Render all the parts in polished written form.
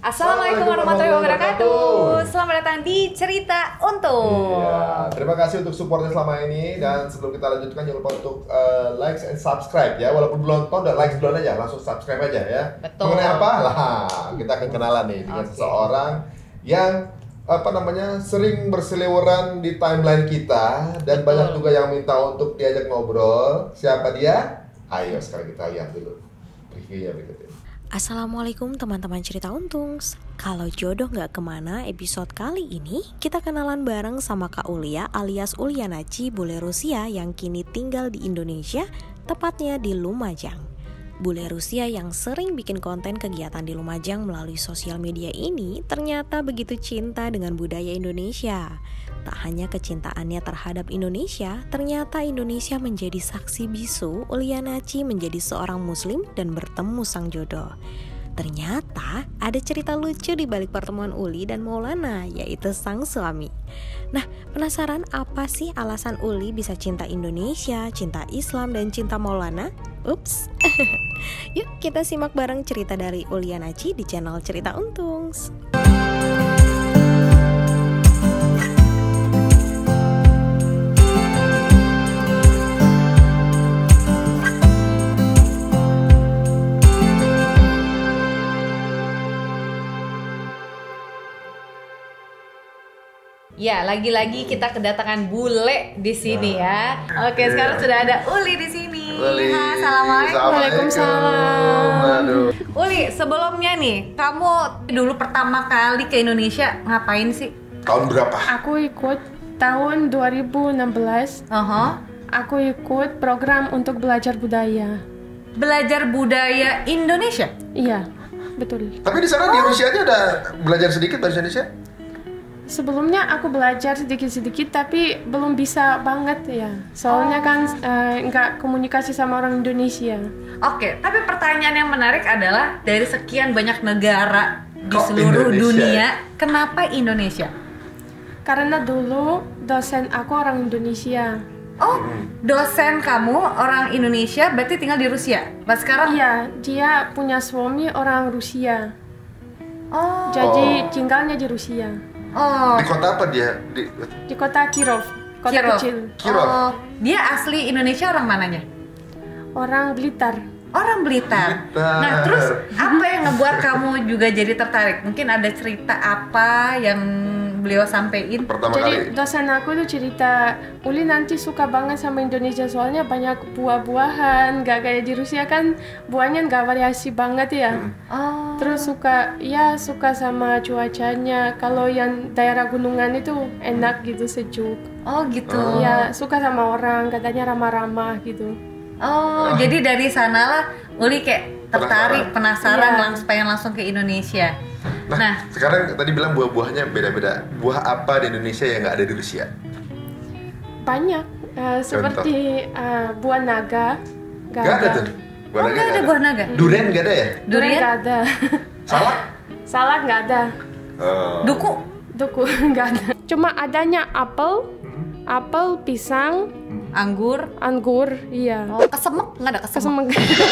Assalamualaikum warahmatullahi wabarakatuh. Selamat datang di Cerita Untung. Iya, terima kasih untuk supportnya selama ini. Dan sebelum kita lanjutkan, jangan lupa untuk like and subscribe ya. Walaupun belum nonton, like duluan aja, langsung subscribe aja ya. Betul. Mengenai apa? Lah, kita akan kenalan nih dengan seseorang yang sering berseliweran di timeline kita dan banyak juga yang minta untuk diajak ngobrol. Siapa dia? Ayo sekarang kita lihat dulu previewnya berikut ini. Assalamualaikum teman-teman Cerita Untungs. Kalau jodoh nggak kemana, episode kali ini kita kenalan bareng sama Kak Ulia alias Ulianaci, bule Rusia yang kini tinggal di Indonesia, tepatnya di Lumajang. Bule Rusia yang sering bikin konten kegiatan di Lumajang melalui sosial media ini ternyata begitu cinta dengan budaya Indonesia. Tak hanya kecintaannya terhadap Indonesia, ternyata Indonesia menjadi saksi bisu Ulianaci menjadi seorang muslim dan bertemu sang jodoh. Ternyata ada cerita lucu di balik pertemuan Uli dan Maulana, yaitu sang suami. Nah, penasaran apa sih alasan Uli bisa cinta Indonesia, cinta Islam, dan cinta Maulana? Ups. Yuk kita simak bareng cerita dari Ulianaci di channel Cerita Untungs. Ya, lagi-lagi kita kedatangan bule di sini ya. Oke, sekarang sudah ada Uli di sini. Uli. Hai, Assalamualaikum. Waalaikumsalam. Aduh. Uli, sebelumnya nih, kamu dulu pertama kali ke Indonesia ngapain sih? Tahun berapa? Aku ikut tahun 2016. Aku ikut program untuk belajar budaya. Belajar budaya Indonesia? Iya, betul. Tapi di sana di Rusia aja ada belajar sedikit bahasa Indonesia? Sebelumnya aku belajar sedikit-sedikit tapi belum bisa banget ya. Soalnya kan nggak komunikasi sama orang Indonesia. Oke, tapi pertanyaan yang menarik adalah dari sekian banyak negara di Kok seluruh Indonesia? dunia, kenapa Indonesia? Karena dulu dosen aku orang Indonesia. Oh, dosen kamu orang Indonesia berarti tinggal di Rusia. Pas sekarang? Iya, dia punya suami orang Rusia. Oh. Jadi tinggalnya di Rusia. Oh. Di kota apa dia? Di kota Kirov, kota Kirov. kecil. Kirov. Oh, dia asli Indonesia orang mananya? Orang Blitar. Orang Blitar. Blitar. Nah, terus apa yang ngebuat kamu juga jadi tertarik? Mungkin ada cerita apa yang beliau sampein? Pertama Jadi kali. dosen aku tuh cerita, Uli nanti suka banget sama Indonesia soalnya banyak buah-buahan, gak kayak di Rusia kan buahnya gak variasi banget ya. Oh. Terus suka sama cuacanya. Kalau yang daerah gunungan itu enak gitu, sejuk. Oh, gitu. Ya suka sama orang, katanya ramah-ramah gitu. Oh, jadi dari sanalah Uli kayak tertarik, penasaran, Iya. pengen langsung ke Indonesia. Nah, sekarang tadi bilang buah-buahnya beda-beda. Buah apa di Indonesia yang nggak ada di Rusia? Banyak, seperti buah naga. Nggak ada tuh. Buah naga nggak ada buah naga. Durian nggak ada ya? Durian? Nggak ada. Salak? Salak nggak ada. Oh. Duku? Duku nggak ada. Cuma adanya apel, pisang, Anggur? anggur, iya. Oh, kesemek? Nggak ada kesemek?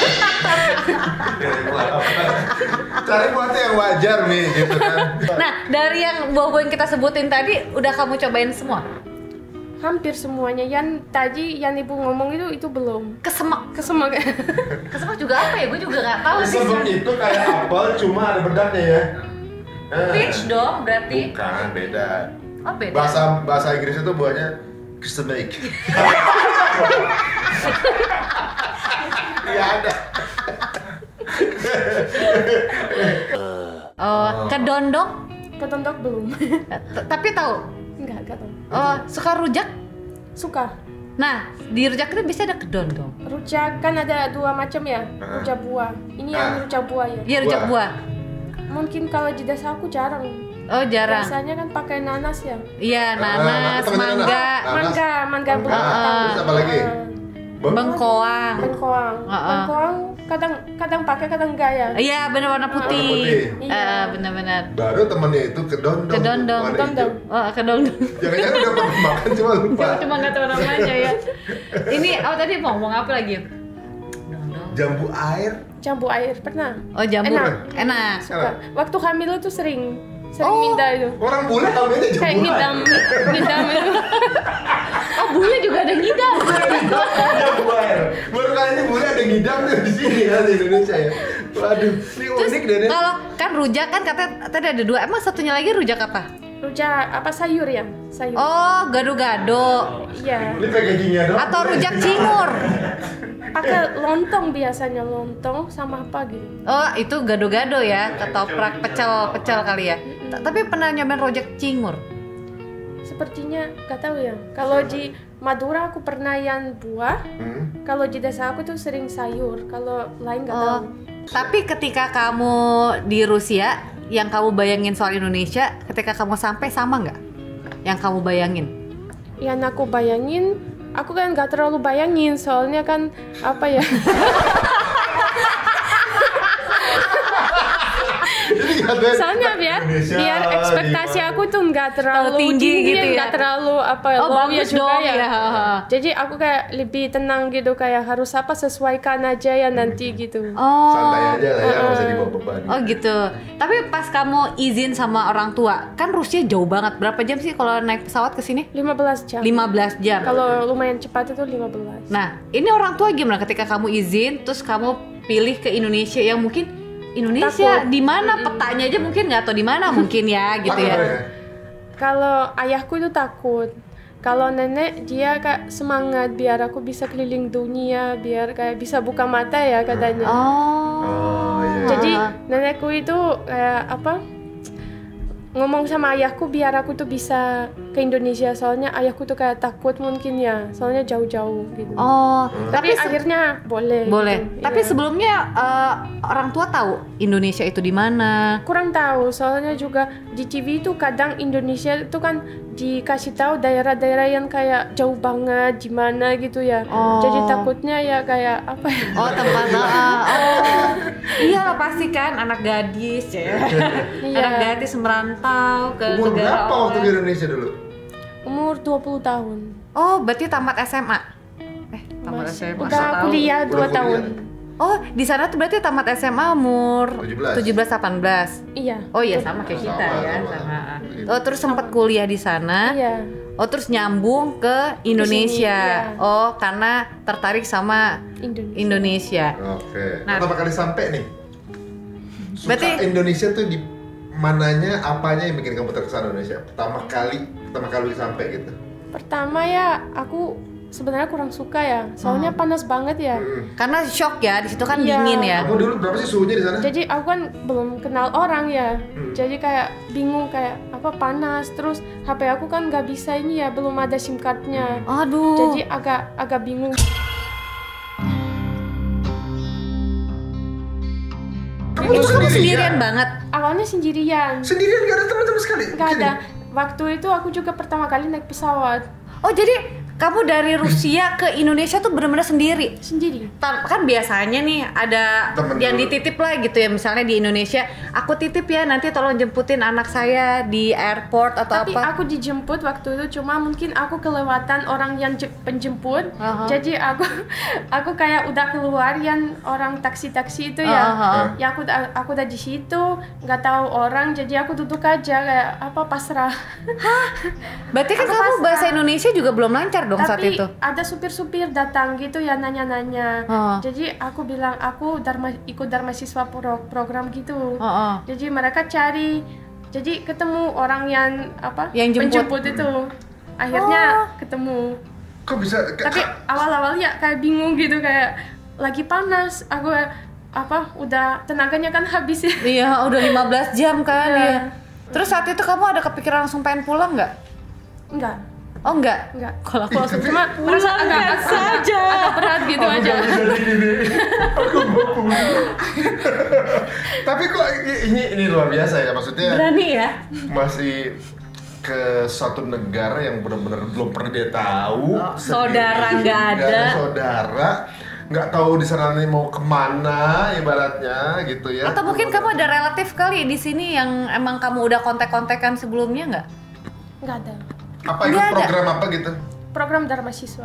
Cari buatnya yang wajar nih, gitu kan. Nah, dari yang buah-buah yang kita sebutin tadi, udah kamu cobain semua? Hampir semuanya. Yang tadi yang ibu ngomong itu belum. Kesemek? Kesemak. Kesemek juga apa ya? Gue juga nggak tahu sih. Sebelum itu kayak apel, cuma ada bedaknya ya. Peach dong berarti? Bukan, beda. Oh, beda? Bahasa Inggris itu buahnya kesemek. Iya ada. Oh, kedondong? Ketondok belum. Tapi tahu? Enggak tahu. Oh, suka rujak? Suka. Nah, di rujak itu bisa ada kedondong. Rujak kan ada dua macam ya. Rujak buah. Ini yang rujak buah ya. Iya, rujak buah. Mungkin kalau di desa aku jarang. Oh, jarang. Biasanya kan pakai nanas ya. Iya, nanas, mangga, Mangga belum tahu. Terus apa lagi? bengkoang. Bengkoang. Bengkoang kadang pakai kadang enggak ya. Iya, benar warna putih. Warna putih. Iya. Benar-benar. Baru temennya itu kedondong. Kedondong. warna Kedondong. hijau. Oh, kedondong. Jangan-jangan udah pernah makan cuma lupa. Cuma nggak tahu namanya ya. Ini tadi ngomong apa lagi? Jambu air. jambu air pernah. Oh, jambu. Enak. Suka. Waktu hamil itu sering minta itu. Orang bule hamilnya jambu Kayak ngidam itu. Oh, bule juga ada ngidam. Jambu air. Baru kali ini bule ada ngidam tuh di sini ya di Indonesia ya. Waduh, ini unik deh. Kalau kan rujak kan katanya tadi ada 2. Emang satunya lagi rujak apa? Rujak apa sayur ya? Sayur. Oh, gado-gado. Iya. Ini packagingnya dong. Atau rujak cingur. Pakai lontong biasanya, lontong sama apa gitu. Oh, itu gado-gado ya, ketoprak, pecel kali ya. Tapi pernah nyobain rujak cingur? Sepertinya nggak tahu ya. Kalau di Madura aku pernah yang buah. Kalau di desa aku tuh sering sayur. Kalau lain nggak tahu. Tapi ketika kamu di Rusia, yang kamu bayangin soal Indonesia, ketika kamu sampai sama nggak? Yang kamu bayangin? Yang aku bayangin, aku kan nggak terlalu bayangin, soalnya kan apa ya? Soalnya biar ekspektasi aku tuh nggak terlalu tinggi gitu ya, nggak terlalu apa ya, bagus juga dong, ya. Ya. Jadi aku kayak lebih tenang gitu, kayak harus apa sesuaikan aja ya nanti gitu. Oh. Santai aja lah ya, nggak usah dibawa beban. Oh gitu. Tapi pas kamu izin sama orang tua, kan Rusia jauh banget. Berapa jam sih kalau naik pesawat ke sini? 15 jam. 15 jam. Kalau lumayan cepat itu 15. Nah, ini orang tua gimana ketika kamu izin, terus kamu pilih ke Indonesia yang mungkin Indonesia di mana petanya aja mungkin nggak tahu di mana mungkin ya gitu ya. Kalau ayahku itu takut. Kalau nenek dia kayak semangat biar aku bisa keliling dunia, biar kayak bisa buka mata ya katanya. Oh iya. Jadi nenekku itu kayak apa? Ngomong sama ayahku biar aku tuh bisa ke Indonesia, soalnya ayahku tuh kayak takut mungkin ya, soalnya jauh-jauh gitu. Oh, tapi akhirnya boleh. Gitu. Tapi iya. Sebelumnya orang tua tahu Indonesia itu di mana? Kurang tahu, soalnya juga di TV itu kadang Indonesia itu kan dikasih tahu daerah-daerah yang kayak jauh banget gimana gitu ya. Jadi takutnya ya kayak apa ya? Oh, tempat iya lah pasti kan anak gadis ya. Anak gadis merantau ke umur negara berapa waktu di Indonesia dulu? Umur 20 tahun. Oh, berarti tamat SMA. Tamat SMA. Udah kuliah 2 tahun. Oh, di sana tuh berarti tamat SMA umur 17-18. Iya. Oh iya sama kayak kita ya, sama. Oh, terus sempat kuliah di sana. Iya. Oh, terus nyambung ke Indonesia. Kesini, iya. Oh, karena tertarik sama Indonesia. Oke. Nah, pertama kali sampai nih. Berarti Indonesia tuh di mananya, apanya yang bikin kamu terkesan Indonesia? Pertama kali sampai gitu. Pertama ya aku sebenarnya kurang suka ya, soalnya panas banget ya. karena shock ya, di situ kan dingin ya. Kamu dulu berapa sih suhunya di sana? Jadi aku kan belum kenal orang ya, jadi kayak bingung kayak apa panas, terus HP aku kan nggak bisa ini ya, belum ada SIM cardnya. Aduh. Jadi agak bingung. Kamu sendirian banget? Awalnya sendirian. Sendirian, gak ada teman-teman sekali? Nggak ada. Waktu itu aku juga pertama kali naik pesawat. Oh, jadi kamu dari Rusia ke Indonesia tuh benar-benar sendiri? Sendiri. Kan biasanya nih ada temen yang dulu. dititip lah gitu ya, misalnya di Indonesia, aku titip ya nanti tolong jemputin anak saya di airport atau Tapi apa. aku dijemput waktu itu, cuma mungkin aku kelewatan orang yang penjemput. Jadi aku kayak udah keluar yang orang taksi itu ya. Ya aku udah di situ, nggak tahu orang, jadi aku duduk aja kayak apa pasrah. Berarti kan kamu bahasa Indonesia juga belum lancar dong saat Tapi itu. ada supir-supir datang gitu ya nanya-nanya. Jadi aku bilang aku ikut Dharma Siswa program gitu. Jadi mereka cari, jadi ketemu orang yang apa? Yang penjemput itu. Akhirnya ketemu. Kok bisa? Tapi awal-awalnya kayak bingung gitu, kayak lagi panas. Aku apa? Udah tenaganya kan habis ya. Iya, udah 15 jam kan Iya. ya. Terus saat itu kamu ada kepikiran langsung pengen pulang nggak? Enggak. Oh enggak? Kalau aku langsung cuma merasa agak berat gitu aja. Aku mau pulang. Tapi kok ini luar biasa ya, maksudnya. Berani ya? Masih ke suatu negara yang benar-benar belum pernah dia tahu. Saudara nggak ada. Saudara nggak tahu di sana nih mau kemana ibaratnya gitu ya. Atau mungkin kamu ada relatif kali di sini yang emang kamu udah kontak-kontakan sebelumnya nggak? Nggak ada. Apa itu program apa gitu? Program Dharma Siswa.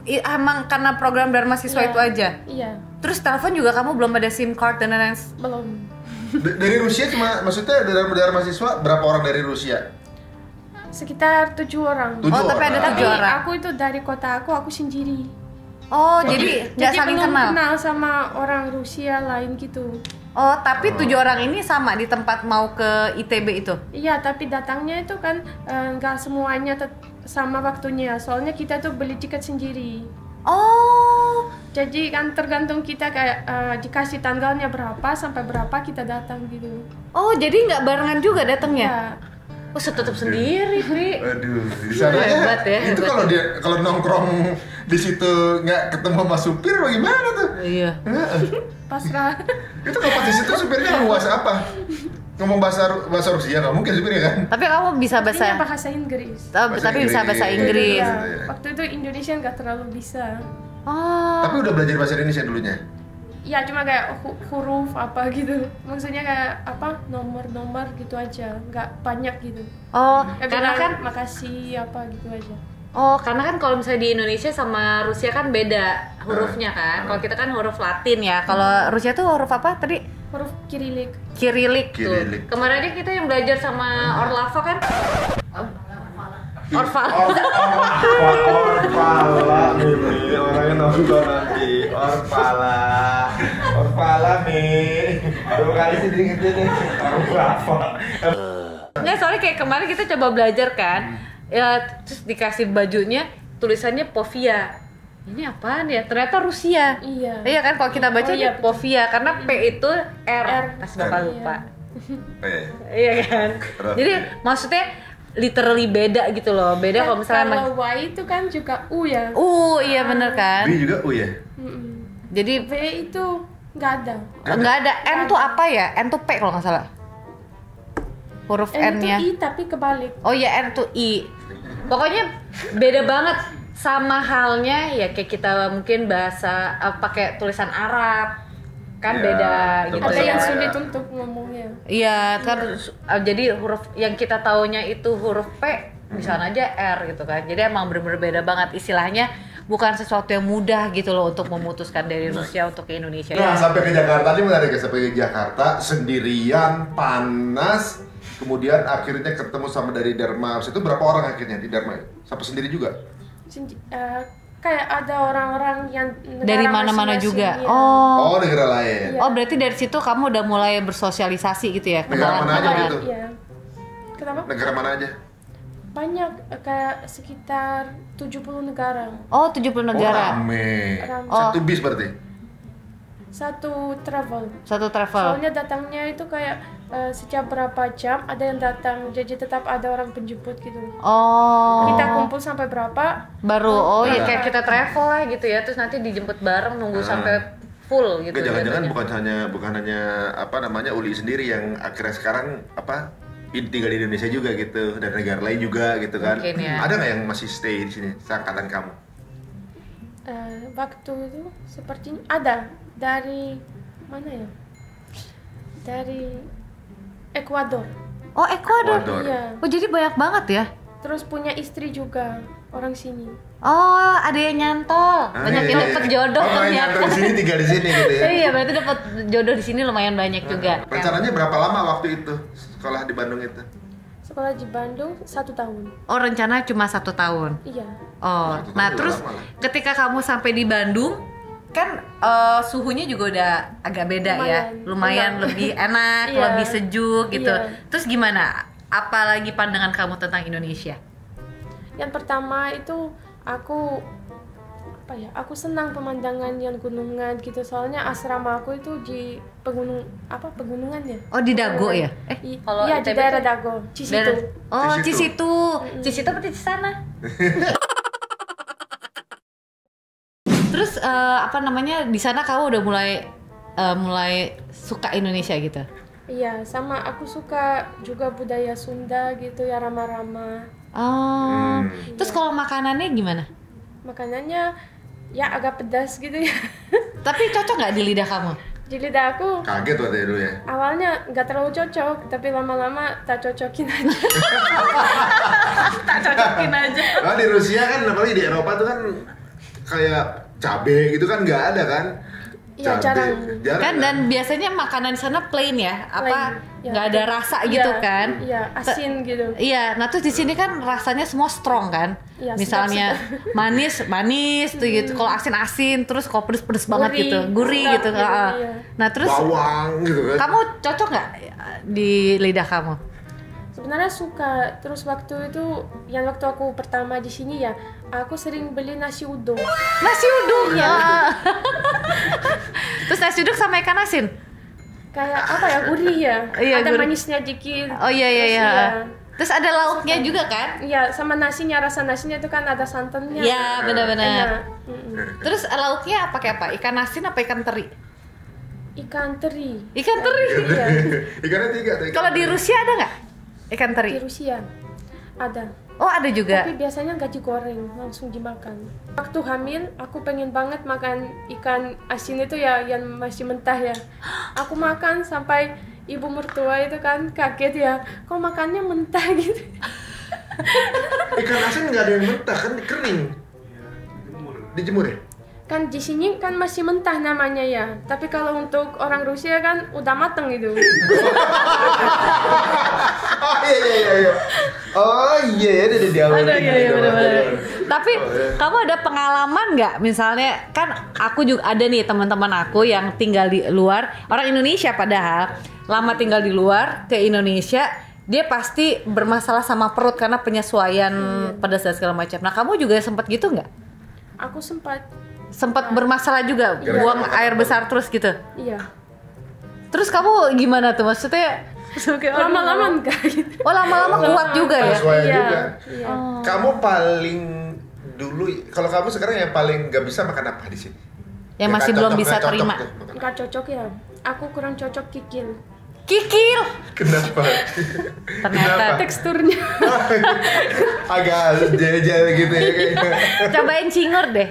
emang karena program Dharma Siswa itu aja? Iya. Terus telepon juga kamu belum ada SIM card dan lain-lain? Belum. Dari Rusia cuma, maksudnya dari mahasiswa berapa orang dari Rusia? Sekitar 7 orang. 7 tapi ada orang. 7 orang. Aku itu dari kota aku sendiri. Oh, jadi nggak saling belum kenal? kenal sama orang Rusia lain gitu. Oh, tapi 7 orang ini sama di tempat mau ke ITB itu? Iya, tapi datangnya itu kan nggak semuanya sama waktunya. Soalnya kita tuh beli tiket sendiri. Oh, Jadi kan tergantung kita kayak dikasih tanggalnya berapa sampai berapa kita datang gitu. oh jadi nggak barengan juga datangnya? Ya. Oh, tutup sendiri, Pri. Aduh, di sana Hebat ya, itu hebat. kalau nongkrong di situ nggak ketemu sama supir bagaimana tuh? Iya. Pasrah. Itu kalau pas di situ supirnya ngomong bahasa apa? Ngomong bahasa Rusia nggak mungkin supirnya kan? Tapi kamu bisa Pastinya bahasa, bahasa Inggris. tapi bisa bahasa Inggris. Iya. Iya. Waktu itu Indonesia nggak terlalu bisa. Oh, Tapi udah belajar bahasa Indonesia dulunya. Ya cuma kayak huruf apa gitu. Maksudnya kayak apa nomor-nomor gitu aja, nggak banyak gitu. oh, Kayak karena bilang kan, makasih apa gitu aja. karena kan kalau misalnya di Indonesia sama Rusia kan beda hurufnya kan. Kalau kita kan huruf Latin ya. Kalau Rusia tuh huruf apa tadi? Huruf Kirilik. Kirilik tuh. Kirilik. Kemarin aja kita yang belajar sama Orlava kan. Orval. Orpala nih, orangnya nonton nanti. Orpala nih. 2 kali sih diingetin nih. Orpala. Nggak, soalnya kayak kemarin kita coba belajar kan. Ya, terus dikasih bajunya tulisannya Povia. Ini apaan ya? Ternyata Rusia. Iya. Iya kan kalau kita baca Oh, iya, betul. Povia karena P itu R. Pasti bakal R. lupa. Iya. Iya kan? Jadi maksudnya literally beda gitu loh. Beda kalau misalnya Kalau Y itu kan juga U ya. iya bener kan? B juga U ya? Mm-mm. Jadi V itu nggak ada. nggak ada N tuh apa ya? N tuh P kalau nggak salah. Huruf N itu N-nya. I tapi kebalik. Oh iya, N tuh I. Pokoknya beda banget sama halnya ya kayak kita mungkin bahasa pakai tulisan Arab kan Ya, beda gitu Ada yang ya. sulit untuk ngomongnya. Iya kan jadi huruf yang kita taunya itu huruf P misalnya aja R gitu kan. Jadi emang bener-bener beda banget istilahnya, bukan sesuatu yang mudah gitu loh untuk memutuskan dari Rusia untuk ke Indonesia. Nah, sampai ke Jakarta ini menarik ya, sampai ke Jakarta sendirian, panas, kemudian akhirnya ketemu sama dari Dharma. Itu berapa orang akhirnya di Dharma? Sampai sendiri juga? Kayak ada orang-orang yang Dari mana-mana juga. masing-masing, ya. Oh, negara lain. Iya. Oh berarti dari situ kamu udah mulai bersosialisasi gitu ya? Negara mana aja kenalan. gitu? Iya. Kenapa? Negara mana aja? Banyak, kayak sekitar 70 negara. Oh 70 negara. Oh, rame. Rame. Satu bis berarti? Satu travel. Satu travel. Soalnya datangnya itu kayak setiap berapa jam ada yang datang, jadi tetap ada orang penjemput gitu. Oh. Kita kumpul sampai berapa? Baru ya Iya. kayak kita travel lah gitu ya, terus nanti dijemput bareng nunggu sampai full gitu. Enggak, jangan-jangan jadinya. bukan hanya apa namanya Uli sendiri yang akhirnya sekarang apa tinggal di Indonesia juga gitu, dan negara lain juga gitu kan. Mungkin ya. Ada nggak yang masih stay di sini seangkatan kamu? Waktu itu sepertinya ada dari mana ya? Dari Ekuador. Oh Ekuador. Ekuador. Iya. Oh jadi banyak banget ya. Terus punya istri juga orang sini. Oh ada yang nyantol. Banyak yang dapet jodoh Oh, yang ternyata. nyantol di sini tinggal di sini gitu ya. Iya berarti dapet jodoh di sini lumayan banyak juga. Rencananya berapa lama waktu itu sekolah di Bandung itu? Sekolah di Bandung 1 tahun. Oh rencana cuma 1 tahun. Iya. Oh, 1 tahun nah udah terus lama lah. ketika kamu sampai di Bandung kan suhunya juga udah agak beda ya, lumayan Enak. lebih enak, Iya. lebih sejuk gitu. Iya. Terus gimana? Apalagi pandangan kamu tentang Indonesia? Yang pertama itu aku aku senang pemandangan yang gunungan gitu. Soalnya asrama aku itu di pegunungan ya. Oh di Dago ya? Kalau Iya di ITB daerah tuh? Dago, Cisitu. Oh Cisitu. Cisitu, Cisitu berarti di sana. Terus apa namanya di sana kamu udah mulai suka Indonesia gitu? Iya, sama aku suka juga budaya Sunda gitu ya, ramah-ramah. Oh, terus kalau makanannya gimana? Makanannya ya agak pedas gitu ya. Tapi cocok nggak di lidah kamu? Di lidah aku Kaget waktu dulu ya. awalnya nggak terlalu cocok, tapi lama-lama tak cocokin aja. Tak cocokin aja. Nah, di Rusia kan apalagi di Eropa tuh kan kayak cabe gitu kan nggak ada kan? Iya, jarang kan, dan biasanya makanan di sana plain ya, apa Plain, nggak ya. ada rasa gitu Iya, kan? Iya, asin gitu. Iya, nah terus di sini kan rasanya semua strong kan, Iya, misalnya manis tuh gitu, kalau asin, terus kalau pedes banget Gurih. gitu, gurih Sedap gitu. gitu, Heeh. iya. Nah terus Bawang gitu kan? kamu cocok nggak di lidah kamu? Sebenarnya suka. Terus waktu itu, waktu aku pertama di sini ya, aku sering beli nasi uduk. Nasi uduk ya. Terus nasi uduk sama ikan asin? Kayak apa ya, gurih ya. Iya, Ada gurih. manisnya dikit. Oh iya. Terus, iya. Terus ada lauknya juga kan? Iya, sama nasinya, rasa nasinya itu kan ada santannya. Iya benar-benar. Enak. Terus lauknya pakai apa? Ikan asin apa ikan teri? Ikan teri. Ikan teri. Iya. Ikannya 3 tuh. Kalau di Rusia ada nggak ikan Di teri? Rusia ada. Oh ada juga. Tapi biasanya nggak digoreng, langsung dimakan. Waktu hamil, aku pengen banget makan ikan asin itu ya, yang masih mentah ya. Aku makan sampai ibu mertua itu kan kaget ya, kok makannya mentah gitu. Ikan asin nggak ada yang mentah kan, kering. Dijemur ya? Kan di sini kan masih mentah namanya ya. Tapi kalau untuk orang Rusia kan udah mateng gitu. Oh iya. Oh iya, dia udah diawalin. Ada iya benar-benar. Tapi kamu ada pengalaman nggak? Misalnya kan aku juga ada nih teman-teman aku yang tinggal di luar, orang Indonesia padahal lama tinggal di luar ke Indonesia, dia pasti bermasalah sama perut karena penyesuaian pedas dan segala macam. Nah kamu juga sempat gitu nggak? Aku sempat Bermasalah juga, buang air besar terus gitu. iya. Terus kamu gimana tuh maksudnya? Lama-lama enggak gitu. Oh lama-lama kuat juga ya? Sesuai Iya, juga. iya. Kamu paling dulu, kalau kamu sekarang yang paling nggak bisa makan apa di sini? Yang masih belum bisa nggak cocok terima. tuh makan. Enggak cocok ya. Aku kurang cocok kikil. Kikil. Kenapa? Ternyata Teksturnya. Agak jel-jel gitu ya kayaknya. cobain cingur deh.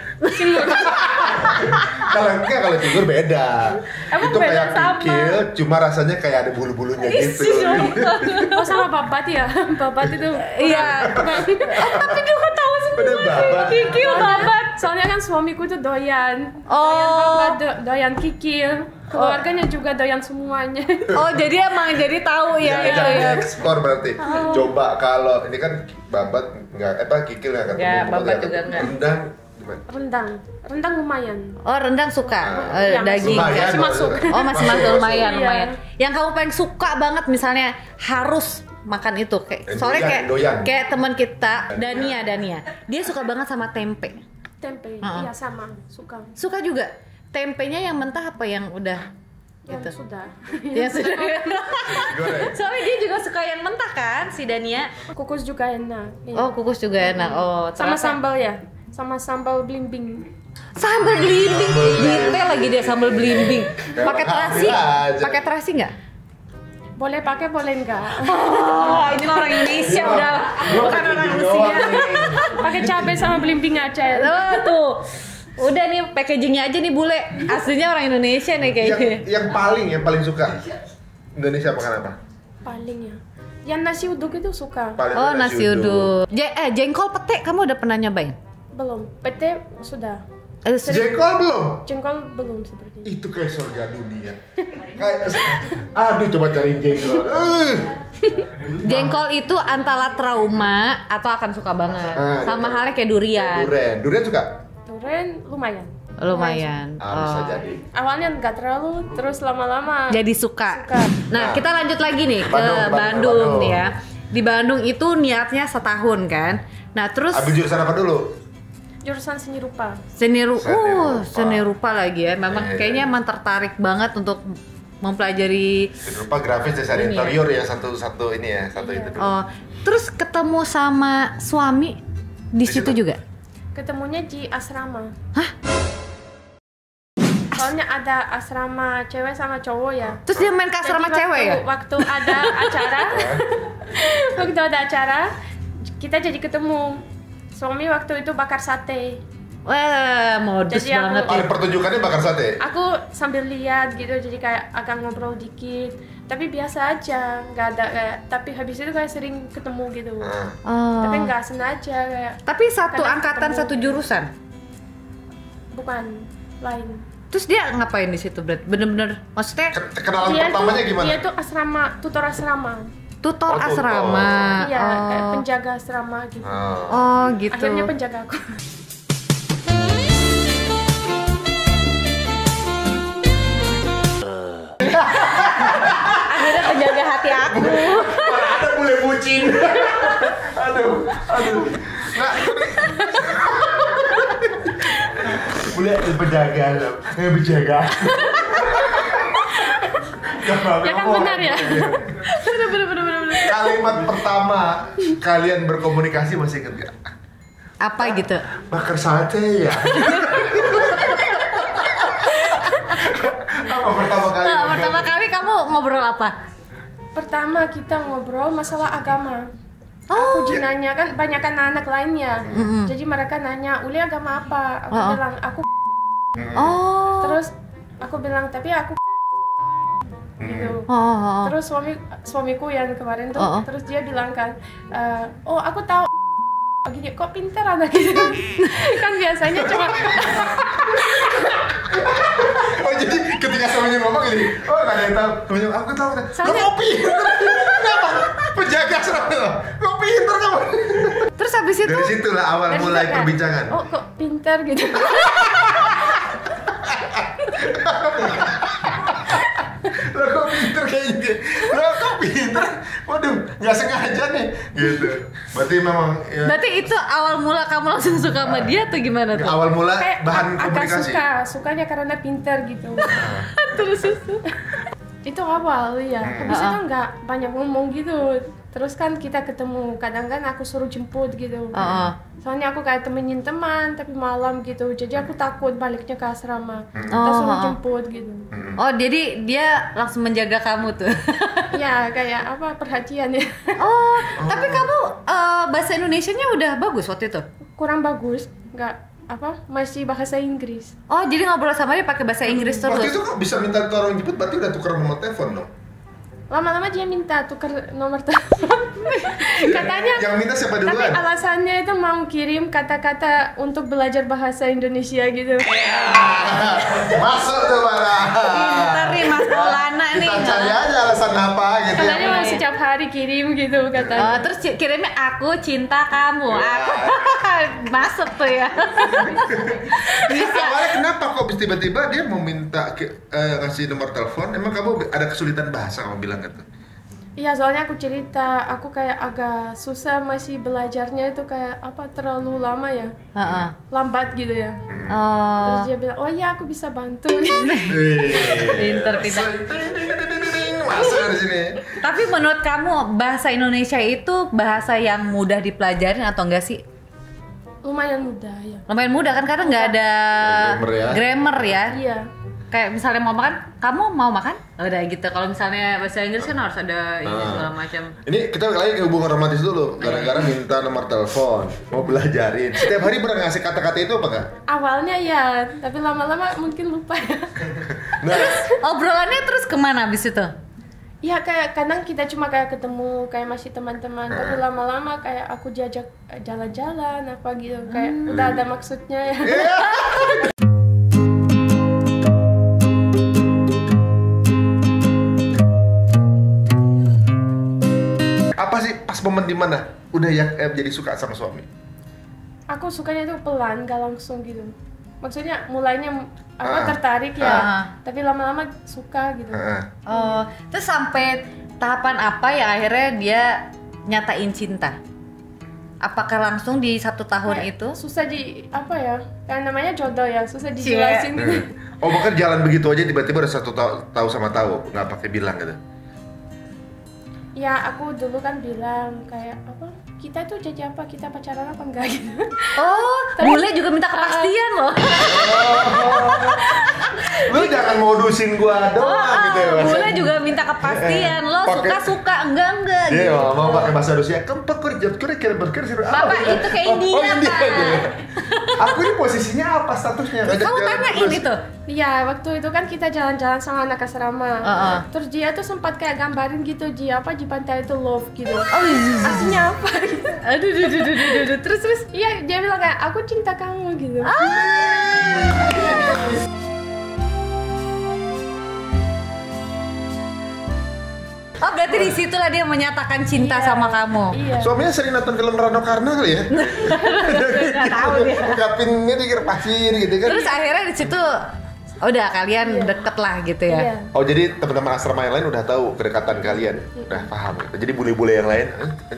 Kalau cingur beda. Emang Itu beda kayak sama? kikil, cuma rasanya kayak ada bulu-bulunya gitu. Oh sama babat ya. Babat itu. Iya. Tapi dia kok tahu Udah semua babat. sih. Kikil babat. Soalnya kan suamiku tuh doyan. Oh. Doyan babat, doyan kikil. Keluarganya juga doyan semuanya. Oh jadi emang jadi tahu ya itu ya. Ekspor berarti. Coba kalau ini kan babat nggak, kikil nggak ketemu. Ya, bubur babat nggak juga ketemu. nggak. Rendang gimana? Rendang lumayan. Oh rendang suka Iya, daging. Lumayan, masih masuk. Oh masih masuk lumayan Iya. lumayan. Yang kamu paling suka banget misalnya harus makan itu kayak soalnya Doyan. kayak teman kita Dania dia suka banget sama tempe. Tempe, iya sama, suka. Suka juga tempenya yang mentah apa yang udah Yang gitu. sudah. Ya sudah. Goreng. Soalnya dia juga suka yang mentah kan si Dania. Kukus juga enak. Iya. Oh kukus juga enak. Oh Sama ternyata- sambal ya. Sama sambal blimbing. Sambal belimbing. Detail lagi dia sambal belimbing. Pakai terasi? Aja. Pakai terasi nggak? Boleh pakai, boleh enggak. Oh, ini mah orang Indonesia udah bukan orang Rusia. Pakai cabai sama blimbing aja ya. Oh, tuh. Udah nih packagingnya aja nih bule. Aslinya orang Indonesia nih kayaknya. yang paling suka Indonesia makan apa? Paling ya. Yang nasi uduk itu suka. Paling Oh, nasi uduk. Jengkol pete kamu udah pernah nyobain? Belum. Pete sudah. Jengkol belum? Jengkol belum sepertinya. Itu kayak surga dunia. Kayak, aduh coba cari jengkol. Jengkol itu antara trauma atau akan suka banget. Ah, Sama iya. halnya kayak durian. Durian suka? Durian lumayan. Lumayan. Bisa Oh. jadi. Awalnya nggak terlalu, terus lama-lama. Jadi suka. Suka. Nah, kita lanjut lagi nih ke Bandung Bandung nih ya. Di Bandung itu niatnya setahun kan. Nah, terus Ambil jurusan apa dulu? Jurusan seni rupa. seni rupa lagi ya. Memang Iya. kayaknya emang tertarik banget untuk mempelajari. Rupa grafis desain Ini ya. interior ya, satu ini ya, satu itu dulu. Oh, terus ketemu sama suami di situ juga. Ketemunya di asrama. Soalnya ada asrama cewek sama cowok ya. Terus dia main ke asrama Jadi cewek ya? Waktu ada acara, waktu ada acara, kita jadi ketemu. Suami waktu itu bakar sate. Wah, modus Jadi aku- banget ya. Ada pertunjukannya bakar sate. Aku sambil lihat gitu, jadi kayak agak ngobrol dikit. Tapi biasa aja, nggak ada kayak. Tapi habis itu kayak sering ketemu gitu. Nah, Oh. Tapi nggak sengaja kayak. Tapi satu Kadang angkatan, ketemu. satu jurusan. bukan lain. Terus dia ngapain di situ, Brad? Bener-bener, maksudnya kenalan pertamanya gimana? Dia tuh asrama, tutor asrama. Tutor asrama. Iya, kayak penjaga asrama gitu. Oh gitu. Akhirnya penjaga aku. Akhirnya penjaga hati aku. Mana ada bule bucin. aduh. Nah, bule penjaga. Ya kan benar ya? Bener. Kalimat pertama kalian berkomunikasi masih inget gak? Apa gitu? Bakar sate ya? Apa pertama kali? Pertama kali kamu ngobrol apa? Pertama kita ngobrol masalah agama. Aku nanya kan banyak anak lainnya. Jadi mereka nanya, "Uli agama apa?" Aku bilang, "Aku." Terus aku bilang, "Tapi aku." Gitu. Terus suamiku yang kemarin tuh, terus dia bilang kan, "Oh, aku tahu." Oh, gini, kok pintar anak gitu. Kan biasanya cuma Oh, jadi ketika suaminya ngomong gini, oh gak ada yang tahu. Suaminya, aku tahu. Lo kok pintar? Kenapa? Penjaga serangnya. Kok pintar kamu? Terus habis itu? Dari situlah awal mulai perbincangan. Oh, kok pintar gitu. Lo kok pintar kayak gitu? Lo kok pintar? Waduh, nggak sengaja nih. Gitu. Berarti memang. Ya. Berarti itu awal mula kamu langsung suka sama dia atau gimana tuh? Awal mula Kayak bahan komunikasi. sukanya karena pintar gitu. Terus itu awal ya. Habis itu nggak banyak ngomong gitu. Terus kan kita ketemu, kadang kan aku suruh jemput gitu. Soalnya aku kayak temenin teman tapi malam gitu. Jadi aku takut baliknya ke asrama. Kita suruh jemput gitu. Oh, jadi dia langsung menjaga kamu tuh. Ya, kayak apa perhatian ya. Oh, tapi kamu bahasa Indonesianya udah bagus waktu itu? Kurang bagus, nggak apa masih bahasa Inggris. Oh, jadi ngobrol sama dia pakai bahasa Inggris terus. Waktu itu kok bisa minta tolong jemput, berarti udah tuker nomor telepon dong? Lama-lama dia minta tukar nomor telepon. Katanya yang minta siapa duluan? tapi alasannya itu mau kirim kata-kata untuk belajar bahasa Indonesia gitu. Masuk tuh Bara. Pintar nih Mas Maulana nih. Kita cari aja alasan apa gitu. Katanya mau setiap hari kirim gitu katanya. Terus kirimnya aku cinta kamu. Aku masuk tuh ya. Bisa. Awalnya kenapa kok tiba-tiba dia mau minta ngasih nomor telepon? Emang kamu ada kesulitan bahasa kamu bilang gitu? Iya, soalnya aku cerita, aku kayak agak susah masih belajarnya itu kayak apa terlalu lama ya. Lambat gitu ya. Terus dia bilang, "Oh iya, aku bisa bantu." Pinter. Masuk dari sini. Tapi menurut kamu bahasa Indonesia itu bahasa yang mudah dipelajarin atau enggak sih? Lumayan mudah ya. Lumayan mudah kan karena nggak ada grammar ya. Iya. Kayak misalnya mau makan, kamu mau makan? Udah gitu. Kalau misalnya bahasa Inggris kan harus ada ini segala macam. Ini kita lagi ke hubungan romantis dulu. Gara-gara minta nomor telepon, mau belajarin. Setiap hari pernah ngasih kata-kata itu apa enggak? Awalnya ya, tapi lama-lama mungkin lupa ya. Nah, Obrolannya terus kemana abis itu? Ya kayak kadang kita cuma kayak ketemu kayak masih teman-teman, tapi lama-lama kayak aku diajak jalan-jalan apa gitu, kayak udah ada maksudnya ya. apa sih pas momen dimana udah jadi suka sama suami? Aku sukanya tuh pelan, gak langsung gitu. Maksudnya mulainya tertarik ya, tapi lama-lama suka gitu. Terus sampai tahapan apa ya akhirnya dia nyatain cinta? Apakah langsung di 1 tahun Kayak itu? susah apa ya? Kayak namanya jodoh ya, susah dijelasin gitu. Oh, bahkan jalan begitu aja tiba-tiba udah 1 tahu sama tahu, nggak pakai bilang gitu? Ya aku dulu kan bilang kayak apa? Kita tuh jadi apa? Kita pacaran apa enggak gitu? Oh, bule juga minta kepastian loh. Lu jangan modusin gua doang gitu ya. Bule juga minta kepastian. Lo suka enggak gitu. Iya, mau pakai bahasa Rusia. Kempet kerja kira-kira berkir sih. Bapak itu ke India, Pak. Aku ini posisinya apa statusnya? Kamu tanyain itu. Iya, waktu itu kan kita jalan-jalan sama anak asrama. Terus dia tuh sempat kayak gambarin gitu, dia apa di pantai itu love gitu. Artinya apa? Gitu. Aduh. Terus. Iya, dia bilang kayak aku cinta kamu gitu. Oh, berarti di situlah dia menyatakan cinta sama kamu. Iya. Suaminya sering nonton film Rano Karno kali ya? Nggak tahu dia. Ungkapinnya di pasir gitu kan. Terus akhirnya di situ udah kalian deket lah gitu ya. Iya. Oh, jadi teman-teman asrama yang lain udah tahu kedekatan kalian, udah paham gitu. Jadi bule-bule yang lain,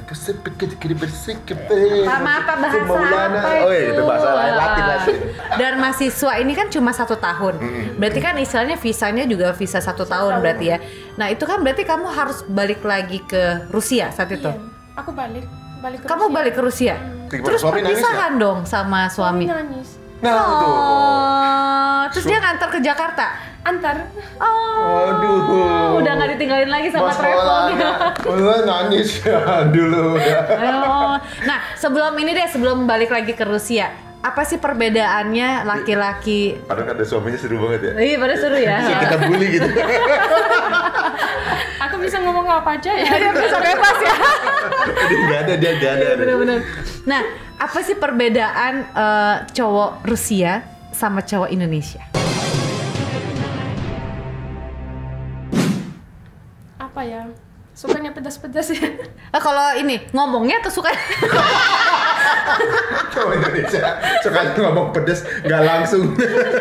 Apa bahasa apa itu? Oh iya, itu bahasa lain, Latin. Dan mahasiswa ini kan cuma 1 tahun. Berarti kan istilahnya visanya juga visa 1 tahun berarti ya. Nah itu kan berarti kamu harus balik lagi ke Rusia saat itu. Iya. Aku balik ke Kamu Rusia. balik ke Rusia. Terus Suami nangis perpisahan dong sama suami. Nangis. Nah, itu. Terus dia ngantar ke Jakarta. Antar. Aduh. Udah nggak ditinggalin lagi sama travelnya. Udah nangis ya dulu. Nah, sebelum balik lagi ke Rusia, apa sih perbedaannya laki-laki? Padahal ada suaminya seru banget ya. Iya, pada seru ya. Kita bully gitu. Aku bisa ngomong apa aja ya. Dia bisa bebas ya. Dia nggak ada. Bener-bener. Nah, apa sih perbedaan cowok Rusia sama cowok Indonesia? Apa ya? Sukanya pedas-pedas ya. Kalau ini ngomongnya atau suka? Cowok Indonesia suka ngomong pedes nggak langsung.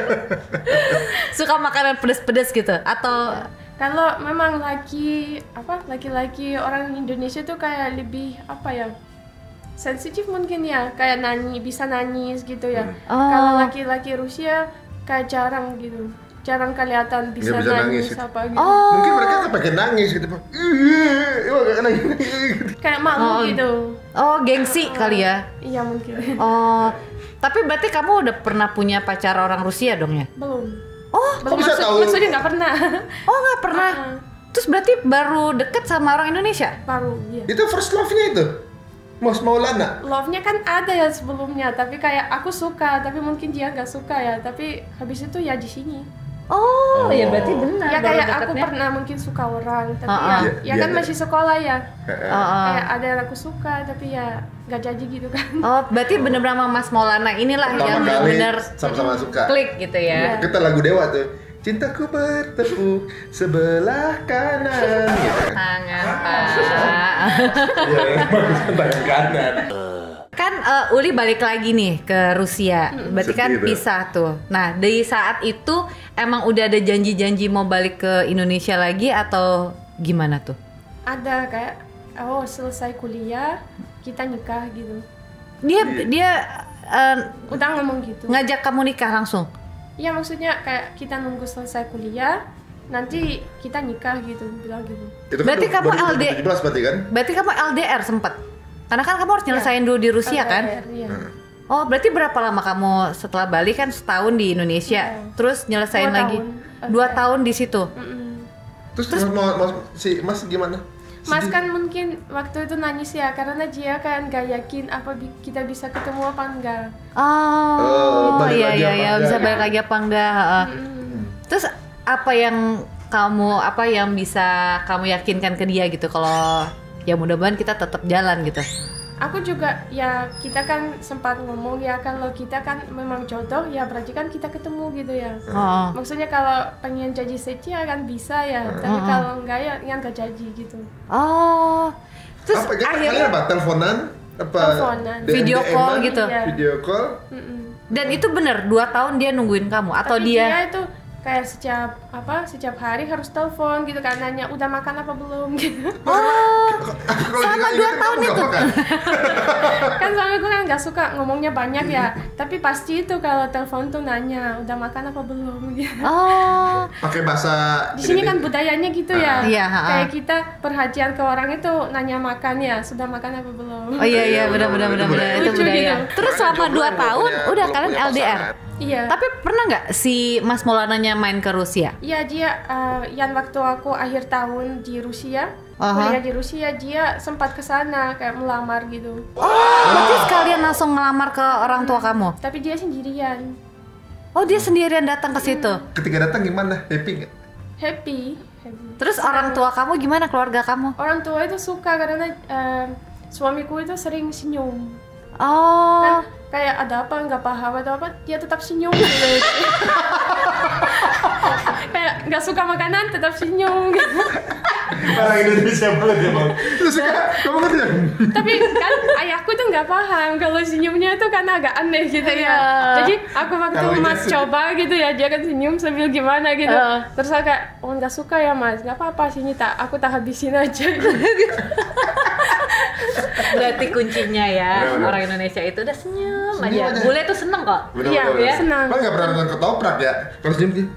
Suka makanan pedas-pedas gitu atau Kalau memang laki-laki orang Indonesia tuh kayak lebih apa ya? Sensitif mungkin ya, kayak bisa nangis gitu ya. Kalau laki-laki Rusia kayak jarang gitu. Jarang kelihatan bisa nangis gitu. apa gitu. Mungkin mereka kepengen nangis gitu, Pak. Gak nangis. Kayak malu gitu. Oh, gengsi kali ya. Iya mungkin. Oh, tapi berarti kamu udah pernah punya pacar orang Rusia dong ya? Belum. Oh, kok bisa tahu? Maksudnya nggak pernah. Oh, nggak pernah. Terus berarti baru deket sama orang Indonesia? Baru, iya. Itu first love-nya itu? Mas Maulana? Love-nya kan ada ya sebelumnya, tapi kayak aku suka, tapi mungkin dia nggak suka ya. Tapi habis itu ya di sini. Oh, ya berarti benar. Ya baru kayak aku deketnya. pernah mungkin suka orang, tapi Iya, kan iya. masih sekolah ya. Kayak Oh, ada yang aku suka, tapi ya nggak jadi gitu kan. oh, berarti bener-bener sama Mas Maulana inilah Pertama yang kali bener sama-sama suka. klik gitu ya. Kita lagu Dewa tuh. Cintaku bertepuk sebelah kanan. Gitu. Tangan Pak. Iya, bagus tangan kanan. Kan Uli balik lagi nih ke Rusia, berarti kan Sedih tuh. pisah tuh. Nah, dari saat itu emang udah ada janji-janji mau balik ke Indonesia lagi atau gimana tuh? Ada kayak selesai kuliah kita nikah gitu. Dia Udah ngomong gitu. ngajak kamu nikah langsung? Iya maksudnya kayak kita nunggu selesai kuliah, nanti kita nikah gitu, bilang gitu. Itu Berarti kamu 2017 berarti kan? Berarti kamu LDR sempet? Karena kan kamu harus nyelesain dulu di Rusia kan? Iya. Oh, berarti berapa lama kamu setelah balik kan setahun di Indonesia, terus nyelesain 2 lagi tahun. 2 tahun di situ? Terus si Mas gimana? Mas kan mungkin waktu itu nangis ya karena dia kan gak yakin apa kita bisa ketemu apa enggak. Oh, balik iya lagi iya apa iya, enggak bisa gitu. balik lagi apa enggak? Terus apa yang bisa kamu yakinkan ke dia gitu kalau ya mudah-mudahan kita tetap jalan gitu? Aku juga ya kita kan sempat ngomong ya kalau kita kan memang jodoh ya berarti kan kita ketemu gitu ya. Oh. Maksudnya kalau pengen jadi setia kan bisa ya, tapi kalau enggak ya nggak jadi gitu. Oh. Terus Apa kalian akhirnya apa? Teleponan? Apa? Teleponan. Video DM-an? call gitu. Iya. Video call? dan itu bener 2 tahun dia nungguin kamu atau Tapi dia itu kayak setiap hari harus telepon gitu kan nanya udah makan apa belum gitu. Kalau Sama 2 dia ingat, tahun kamu nggak itu. makan? Kan suamiku kan nggak suka ngomongnya banyak ya, tapi pasti itu kalau telepon tuh nanya udah makan apa belum gitu. Oh. Pakai bahasa Di sini ini kan nih. budayanya gitu ya. Iya, Kayak kita perhatian ke orang itu nanya makan ya, sudah makan apa belum. Oh iya benar itu Lucu budaya. gitu. Terus selama 2 Jomblo tahun belum udah punya kalian LDR. pasangan. Iya. Tapi pernah nggak si Mas Maulananya main ke Rusia? Iya dia yang waktu aku akhir tahun di Rusia, kuliah di Rusia, dia sempat ke sana kayak melamar gitu. Berarti sekalian langsung ngelamar ke orang tua kamu? Tapi dia sendirian. Oh, dia sendirian datang ke situ? Ketika datang gimana? Happy nggak? Happy. Terus orang tua kamu gimana, keluarga kamu? Orang tua itu suka karena suamiku itu sering senyum. Oh. Kan kayak ada apa nggak paham atau apa, dia tetap senyum gitu. Kayak nggak suka makanan tetap senyum gitu. Orang Indonesia banget ya bang. Terus kamu ngerti ya? Tapi kan ayahku tuh nggak paham kalau senyumnya itu kan agak aneh gitu ya. Jadi aku waktu Mas coba gitu ya, dia kan senyum sambil gimana gitu. Terus aku kayak, oh nggak suka ya Mas, nggak apa-apa sini aku tak habisin aja. Berarti kuncinya ya, orang Indonesia itu udah senyum aja. Bule tuh seneng kok. Iya, senang. Kan nggak pernah nonton ketoprak ya? Kalau senyum gitu.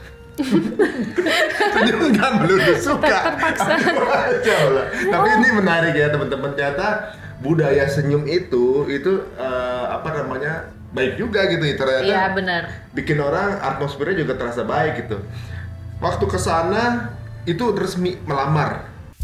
Senyum kan belum suka. Terpaksa. Tapi ini menarik ya teman-teman, ternyata budaya senyum itu apa namanya, baik juga gitu ternyata. Iya benar. Bikin orang atmosfernya juga terasa baik gitu. Waktu kesana itu resmi melamar.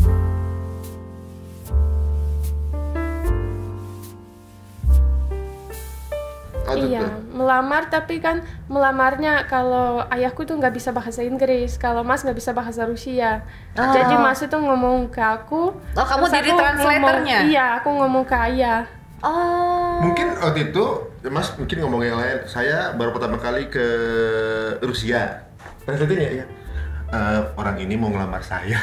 Iya, melamar, tapi kan melamarnya kalau ayahku tuh nggak bisa bahasa Inggris, kalau Mas nggak bisa bahasa Rusia. Jadi Mas itu ngomong ke aku. Oh, kamu jadi translatornya? Iya, aku ngomong ke ayah. Oh. Mungkin waktu itu Mas mungkin ngomong yang lain. Saya baru pertama kali ke Rusia. Translatornya ya. Orang ini mau ngelamar saya.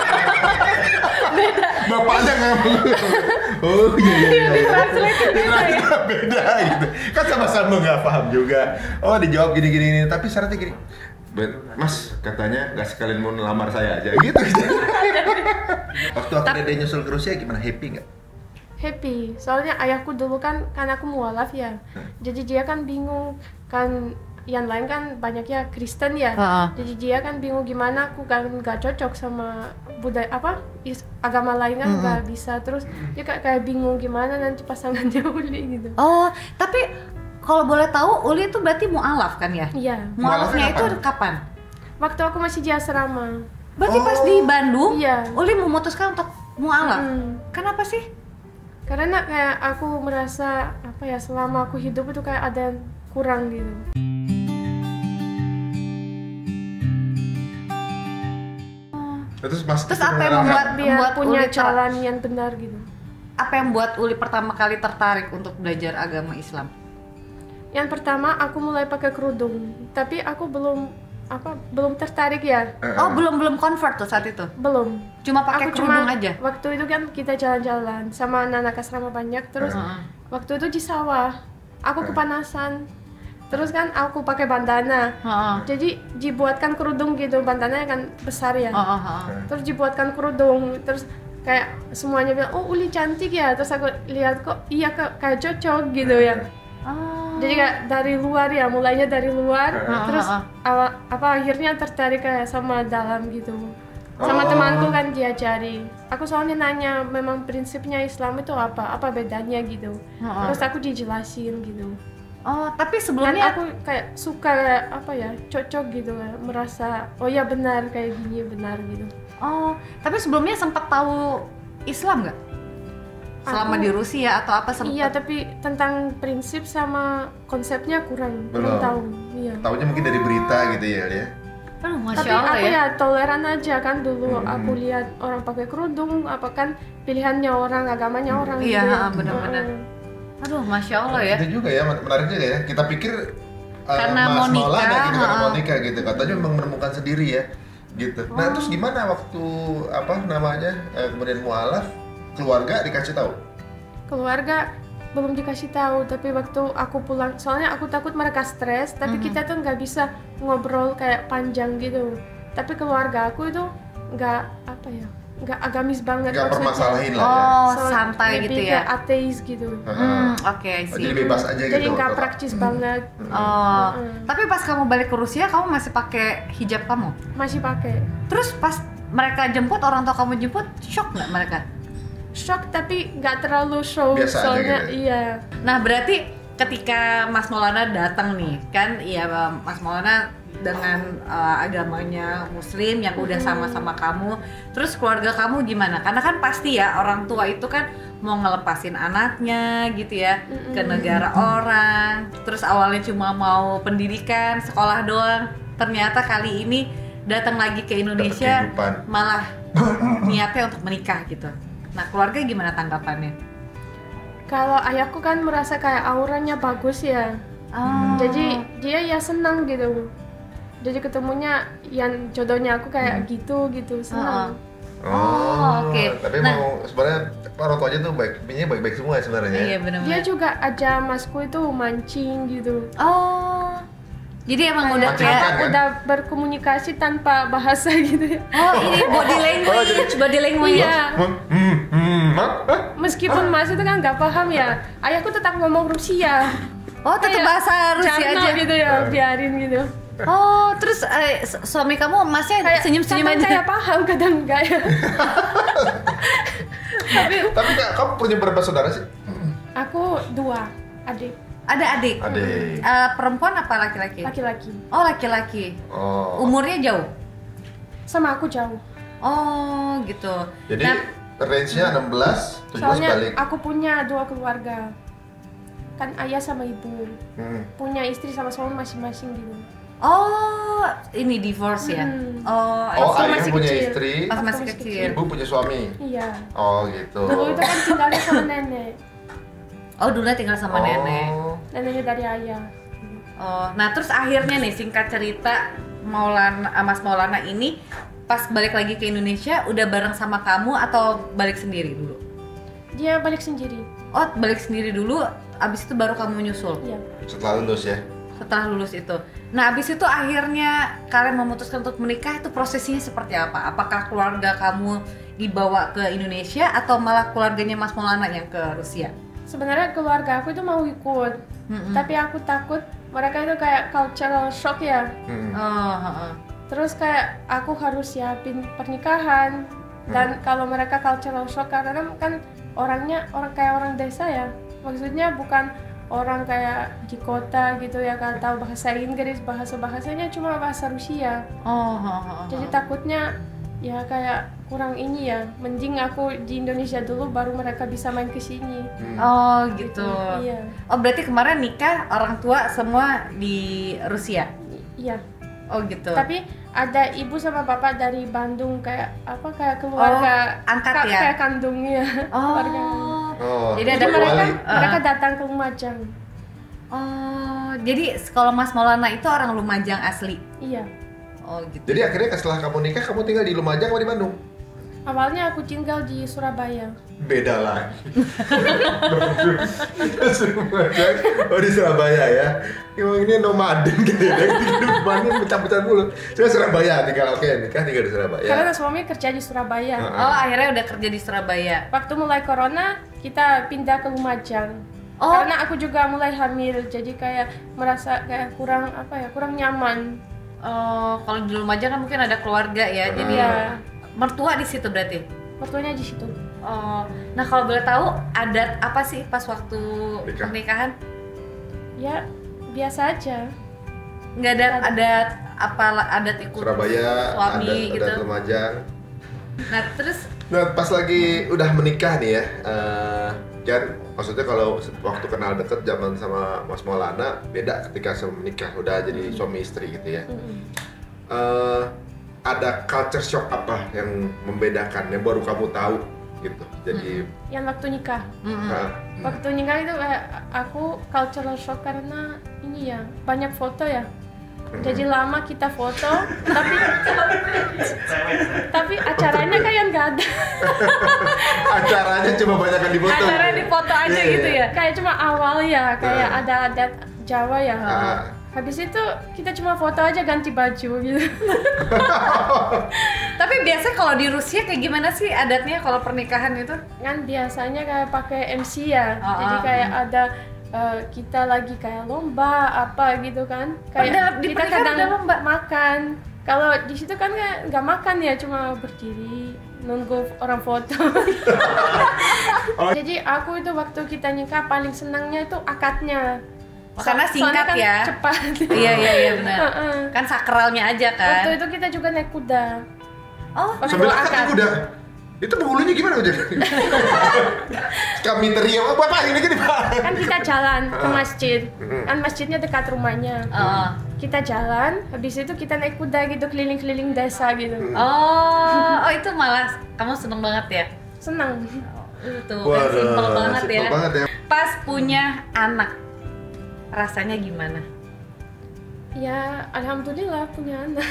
Beda. Bapaknya ngomong. Oh iya. Beda gitu. Kan sama-sama nggak paham juga. Oh dijawab gini. Tapi syaratnya gini. Mas katanya nggak sekalian mau ngelamar saya aja gitu. Waktu aku Dede nyusul ke Rusia gimana? Happy nggak? Happy. Soalnya ayahku dulu kan aku mualaf ya. Jadi dia kan bingung kan. Yang lain kan banyaknya Kristen ya, jadi dia kan bingung gimana aku kan nggak cocok sama budaya agama lain kan nggak bisa, terus dia kayak bingung gimana nanti pasangannya Uli gitu. Oh, tapi kalau boleh tahu Uli itu berarti mualaf kan ya? Iya. Mualafnya itu kapan? Waktu aku masih di asrama. Berarti pas di Bandung, iya. Uli memutuskan untuk mualaf. Kenapa sih? Karena kayak aku merasa selama aku hidup itu kayak ada yang kurang gitu. Terus apa yang membuat punya Uli jalan yang benar gitu? Apa yang membuat Uli pertama kali tertarik untuk belajar agama Islam? Yang pertama aku mulai pakai kerudung, tapi aku belum tertarik ya. Oh, belum convert tuh saat itu? Belum. Cuma pakai kerudung aja? Waktu itu kan kita jalan-jalan sama anak-anak asrama banyak, terus waktu itu di sawah, aku kepanasan. Terus kan aku pakai bandana, jadi dibuatkan kerudung gitu, bandananya kan besar ya. Terus dibuatkan kerudung, terus kayak semuanya bilang, oh Uli cantik ya. Terus aku lihat kok iya kayak cocok gitu ya. Jadi kayak dari luar ya, mulainya dari luar, terus akhirnya tertarik kayak sama dalam gitu. Sama temanku kan diajari. Aku soalnya nanya memang prinsipnya Islam itu apa bedanya gitu. Terus aku dijelasin gitu. Oh, tapi sebelumnya dan aku kayak suka cocok gitu, merasa oh ya benar kayak gini benar gitu. Oh, tapi sebelumnya sempat tahu Islam nggak? Selama di Rusia atau apa sempat? Iya, tapi tentang prinsip sama konsepnya belum tahu. Iya. Taunya mungkin dari berita gitu ya. Tapi aku ya toleran aja kan dulu. Aku lihat orang pakai kerudung, kan pilihannya orang, agamanya orang. Iya, gitu. benar-benar. Aduh, Masya Allah ya. Itu juga ya, menarik juga ya. Kita pikir karena Mas mau Maulana nikah, gitu, karena mau nikah gitu. Katanya memang menemukan sendiri ya, gitu. Nah terus gimana waktu kemudian mualaf, keluarga dikasih tahu? Keluarga belum dikasih tahu, tapi waktu aku pulang, soalnya aku takut mereka stres, tapi kita tuh nggak bisa ngobrol kayak panjang gitu. Tapi keluarga aku itu nggak agamis banget, nggak permasalahin lah ya. Oh, santai gitu ya, kayak ateis gitu. Oke, jadi bebas aja gitu. Jadi nggak praktis banget. Tapi pas kamu balik ke Rusia, kamu masih pakai hijab kamu? Masih pakai. Terus pas mereka jemput, orang tua kamu jemput, shock nggak mereka? Shock, tapi nggak terlalu show. Biasa soalnya aja gitu. Iya. Nah berarti ketika Mas Maulana datang nih, kan ya Mas Maulana dengan agamanya Muslim yang udah sama-sama kamu, terus keluarga kamu gimana? Karena kan pasti ya orang tua itu kan mau ngelepasin anaknya gitu ya ke negara orang, terus awalnya cuma mau pendidikan, sekolah doang, ternyata kali ini datang lagi ke Indonesia malah niatnya untuk menikah gitu. Nah, keluarga gimana tanggapannya? Kalau ayahku kan merasa kayak auranya bagus ya. Jadi dia ya senang gitu. Jadi ketemunya yang jodohnya aku kayak gitu senang. Oke. Tapi mau sebenarnya orang tuanya tuh baik-baik semua ya sebenarnya. Iya, benar-benar. Dia juga aja masku itu mancing gitu. Oh. Jadi emang udah kayak kayak udah berkomunikasi tanpa bahasa gitu. Oh, ini body language. Iya. Meskipun Mas itu kan nggak paham ya, ayahku tetap ngomong Rusia. Oh, tetap bahasa Rusia aja gitu ya, biarin gitu. Oh, terus suami kamu Masnya senyum-senyum aja. Kadang saya paham, kadang enggak ya. Tapi kamu punya berapa saudara sih? Aku 2 adik. Ada adik? Adik. Perempuan apa laki-laki? Laki-laki. Oh, laki-laki. Oh. Umurnya jauh? Sama aku jauh. Oh, gitu. Jadi range-nya 16, 17 soalnya balik. aku punya 2 keluarga. Kan ayah sama ibu. Punya istri sama suami masing-masing gitu. Oh, ini divorce ya? Oh, ayah masih punya kecil. istri, pas masih kecil. ibu punya suami. Iya. Oh, gitu. Dulu itu kan tinggalnya sama nenek. Oh, dulu tinggal sama nenek. Neneknya dari ayah. Oh, nah terus akhirnya nih singkat cerita Mas Maulana ini pas balik lagi ke Indonesia udah bareng sama kamu atau balik sendiri dulu? Dia balik sendiri. Oh, balik sendiri dulu, abis itu baru kamu nyusul? Iya. Setelah lulus ya? Setelah lulus itu. Nah, abis itu akhirnya kalian memutuskan untuk menikah, itu prosesnya seperti apa? Apakah keluarga kamu dibawa ke Indonesia atau malah keluarganya Mas Maulana yang ke Rusia? Sebenarnya keluarga aku itu mau ikut, tapi aku takut mereka itu kayak cultural shock ya. Terus kayak aku harus siapin pernikahan, dan kalau mereka cultural shock karena kan orangnya kayak orang desa ya, maksudnya bukan orang kayak di kota gitu ya, kan tahu bahasa Inggris, bahasanya cuma bahasa Rusia. Jadi takutnya ya kayak kurang ini ya, mending aku di Indonesia dulu baru mereka bisa main ke sini. Oh gitu. Iya. Oh, berarti kemarin nikah orang tua semua di Rusia? Iya. Oh gitu. Tapi ada ibu sama bapak dari Bandung, kayak keluarga angkat ya? Kayak kandungnya. Keluarga. Jadi ada mereka datang ke Lumajang. Oh, jadi kalau Mas Maulana itu orang Lumajang asli? Iya. Oh gitu. Jadi akhirnya setelah kamu nikah, kamu tinggal di Lumajang atau di Bandung? Awalnya aku tinggal di Surabaya. Beda lagi. Oh, di Surabaya ya. Emang ini nomaden gitu ya. Kehidupannya pecah-pecah dulu. Saya Surabaya tinggal, nikah tinggal di Surabaya. Karena suami kerja di Surabaya. Oh, akhirnya udah kerja di Surabaya. Waktu mulai corona, kita pindah ke Lumajang. Karena aku juga mulai hamil, jadi kayak merasa kayak kurang nyaman. Oh, kalau di Lumajang kan mungkin ada keluarga ya. Jadi mertua di situ berarti? Mertuanya di situ. Oh, nah kalau boleh tahu adat apa sih pas waktu pernikahan? Ya biasa aja. Nggak ada adat ikut Surabaya, suami gitu? adat Lumajang. Nah terus? Nah pas lagi udah menikah nih ya, Jan, maksudnya kalau waktu kenal deket zaman sama Mas Maulana beda ketika sama menikah udah jadi suami istri gitu ya. Ada culture shock apa yang membedakan yang baru kamu tahu gitu? Jadi yang waktu nikah. Waktu nikah itu aku cultural shock karena ini ya banyak foto ya. Jadi lama kita foto, tapi acaranya kayak nggak ada. Acaranya cuma banyak di foto. Acaranya di foto aja gitu ya? Kayak cuma awal ya, kayak ada adat Jawa ya. Habis itu kita cuma foto aja ganti baju gitu. Tapi biasa kalau di Rusia kayak gimana sih adatnya kalau pernikahan itu? Kan biasanya kayak pakai MC ya. Jadi kayak ada kita lagi kayak lomba apa gitu kan. Kayak di kita kadang lomba makan. Kalau di situ kan nggak makan ya, cuma berdiri nunggu orang foto. Jadi aku itu waktu kita nikah paling senangnya itu akadnya. Karena singkat kan ya. Cepat. Iya benar. Kan sakralnya aja kan. Waktu itu kita juga naik kuda. Oh, sambil akad kuda. Itu penghulunya gimana udah? Kami teriak apa ini gini Pak? Kan kita jalan ke masjid. Kan masjidnya dekat rumahnya. Kita jalan, habis itu kita naik kuda gitu keliling-keliling desa gitu. Oh itu malah kamu seneng banget ya? Senang. Itu simpel banget ya. Pas punya anak, rasanya gimana? Ya, alhamdulillah punya anak.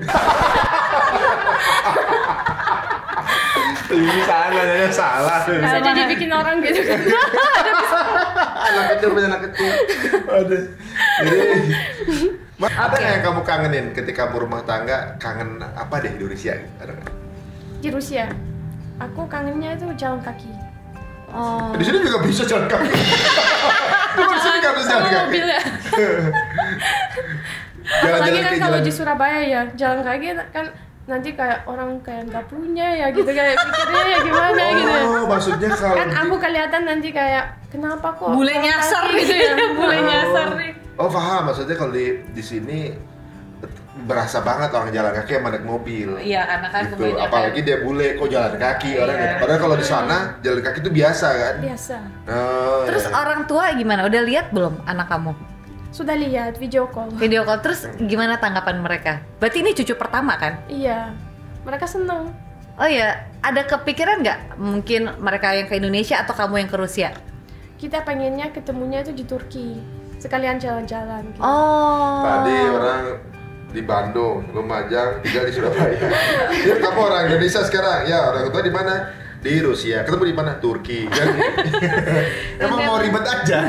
Ini salah. Bisa jadi bikin orang gitu kan. Anak kecil punya anak kecil. Aduh. Ada nggak yang kamu kangenin ketika berumah tangga? Kangen apa deh di Rusia? Ada nggak? Di Rusia, aku kangennya itu jalan kaki. Oh. Di sini juga bisa jalan kaki. Di sini nggak bisa jalan kaki. Mobil ya. Apalagi kan kalau di Surabaya ya jalan kaki kan nanti kayak orang kayak nggak punya ya gitu kayak pikirnya ya gimana gitu. Oh maksudnya kalau kan aku kelihatan nanti kayak kenapa kok bule nyasar gitu ya, bule nyasar nih. Oh paham, maksudnya kalau di sini berasa banget orang jalan kaki sama naik mobil. Iya, karena kan gitu. Apalagi dia bule kok jalan kaki orang. Padahal kalau di sana jalan kaki itu biasa kan? Biasa. Oh, terus orang tua gimana? Udah lihat belum anak kamu? Sudah lihat video call. Video call. Terus gimana tanggapan mereka? Berarti ini cucu pertama kan? Iya. Mereka senang. Oh ya, ada kepikiran nggak mungkin mereka yang ke Indonesia atau kamu yang ke Rusia? Kita pengennya ketemunya itu di Turki. Sekalian jalan-jalan gitu. Oh. Tadi orang di Bandung, Lumajang, tinggal di Surabaya. Jadi kamu orang Indonesia sekarang, ya orang tua di mana? Di Rusia. Ketemu di mana? Turki. Kan? Emang mau ribet aja.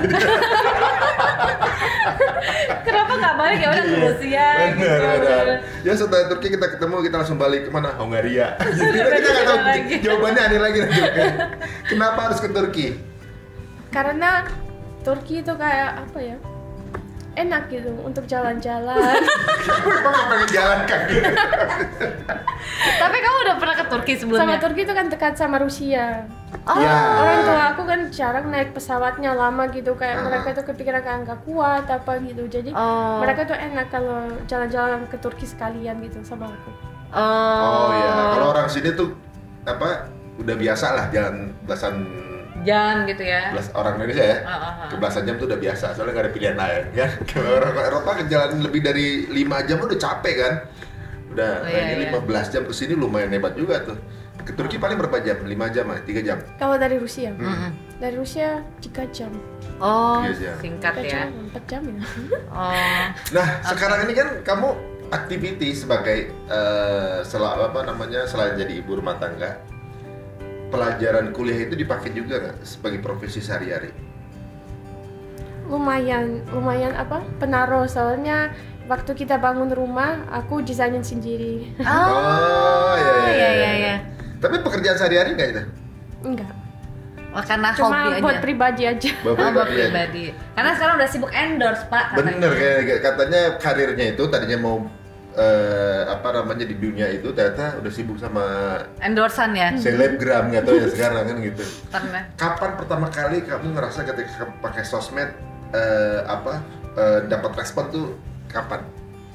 Kenapa nggak balik ya udah ke Rusia? Bener. Ya setelah Turki kita ketemu, kita langsung balik kemana? Hungaria. Kita nggak tahu jawabannya aneh lagi. Kenapa harus ke Turki? Karena Turki itu kayak apa ya? Enak gitu untuk jalan-jalan. Emang nggak pengen jalan kaki? Tapi kamu udah pernah ke Turki sebelumnya? Sama Turki itu kan dekat sama Rusia. Oh. Ya. Orang tua aku kan jarang naik pesawatnya lama gitu kayak mereka itu kepikiran kayak nggak kuat apa gitu. Jadi mereka tuh enak kalau jalan-jalan ke Turki sekalian gitu sama aku. Oh ya, kalau orang sini tuh apa udah biasa lah jalan belasan jam gitu ya. Orang Indonesia ya. Ke belasan jam tuh udah biasa, soalnya nggak ada pilihan lain kan. Kalau orang Eropa ke jalan lebih dari 5 jam udah capek kan. Udah ini 15 jam ke sini lumayan hebat juga tuh. Ke Turki paling berapa jam? 5 jam, 3 jam? Kalau dari Rusia? Dari Rusia 3 jam. Oh, 3 jam. singkat ya. 4 jam ya. Oh. Nah, sekarang ini kan kamu aktiviti sebagai selain jadi ibu rumah tangga, pelajaran kuliah itu dipakai juga nggak sebagai profesi sehari-hari? Lumayan apa? Penaruh soalnya waktu kita bangun rumah, aku desainin sendiri. Oh, iya. Tapi pekerjaan sehari-hari nggak itu? Enggak. Oh, karena Cuma hobi aja. buat pribadi aja. Buat pribadi. Karena sekarang udah sibuk endorse, Pak. Bener, kayak katanya karirnya itu tadinya mau di dunia itu ternyata udah sibuk sama endorsan ya. selebgram nggak tahu ya sekarang kan gitu. Karena Kapan pertama kali kamu ngerasa ketika pakai sosmed dapat respon tuh kapan?